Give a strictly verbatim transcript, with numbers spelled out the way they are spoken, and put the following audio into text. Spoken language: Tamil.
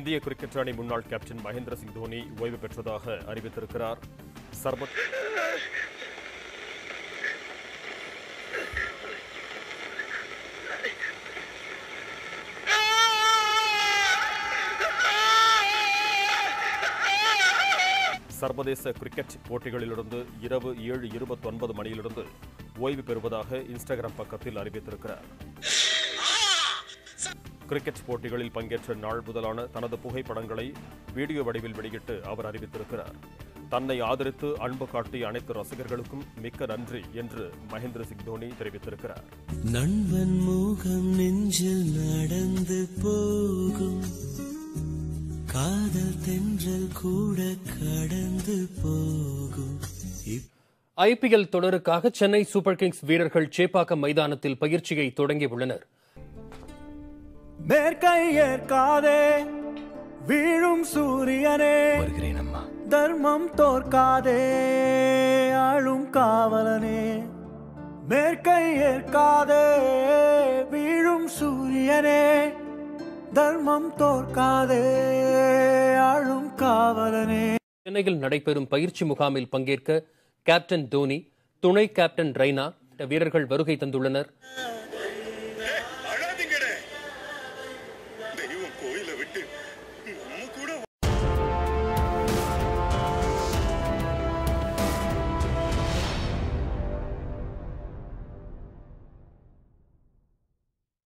இந்திய கிரிக்கெட் அணி முன்னாள் கேப்டன் மகேந்திர சிங் தோனி ஓய்வு பெற்றதாக அறிவித்திருக்கிறார். சர்பத் சர்வதேச கிரிக்கெட் போட்டிகளிலிருந்து இரவு ஏழு இருபத்தி ஒன்பது மணியிலிருந்து ஓய்வு பெறுவதாக இன்ஸ்டாகிராம் பக்கத்தில் அறிவித்திருக்கிறார். கிரிக்கெட் போட்டிகளில் பங்கேற்ற நாள் முதலான தனது புகைப்படங்களை வீடியோ வடிவில் வெளியிட்டு அவர் அறிவித்திருக்கிறார். தன்னை ஆதரித்து அன்பு காட்டிய அனைத்து ரசிகர்களுக்கும் மிக்க நன்றி என்று மகேந்திர சிங் தோனி தெரிவித்திருக்கிறார். நண்பன் முகம் நெஞ்சில் நடந்து போகும், காதல் தென்றல் கூட கடந்து போகும். ஐபிஎல் தொடருக்காக சென்னை சூப்பர் கிங்ஸ் வீரர்கள் சேப்பாக்கம் மைதானத்தில் பயிற்சியை தொடங்கியுள்ளனர். மேற்கை ஏற்காதே வீழும் சூரியனே, வருகிறேன் அம்மா. தர்மம் தோற்காதே ஆளும் காவலனே. மேற்கை ஏற்காதே வீழும் சூரியனே, தர்மம் தோற்காதே ஆளும் காவலனே. சென்னையில் நடைபெறும் பயிற்சி முகாமில் பங்கேற்க கேப்டன் தோனி, துணை கேப்டன் ரெய்னா வீரர்கள் வருகை தந்துள்ளனர்.